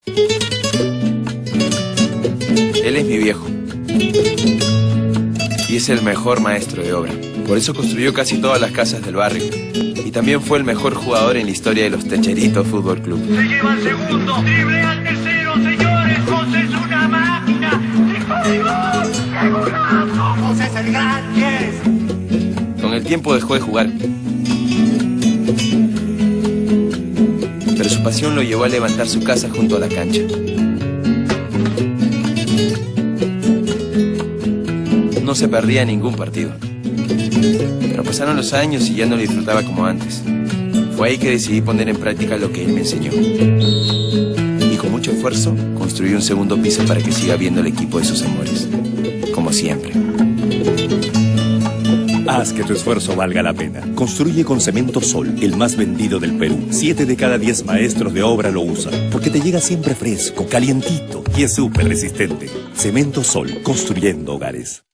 Él es mi viejo. Y es el mejor maestro de obra. Por eso construyó casi todas las casas del barrio. Y también fue el mejor jugador en la historia de los Techeritos Fútbol Club. Se lleva el segundo, drible al tercero, señores. José es una máquina. ¡Qué golazo! José es el gran 10. Con el tiempo dejó de jugar. Pero su pasión lo llevó a levantar su casa junto a la cancha. No se perdía ningún partido. Pero pasaron los años y ya no lo disfrutaba como antes. Fue ahí que decidí poner en práctica lo que él me enseñó. Y con mucho esfuerzo construí un segundo piso para que siga viendo el equipo de sus amores. Como siempre. Haz que tu esfuerzo valga la pena. Construye con Cemento Sol, el más vendido del Perú. 7 de cada 10 maestros de obra lo usan, porque te llega siempre fresco, calientito y es súper resistente. Cemento Sol, construyendo hogares.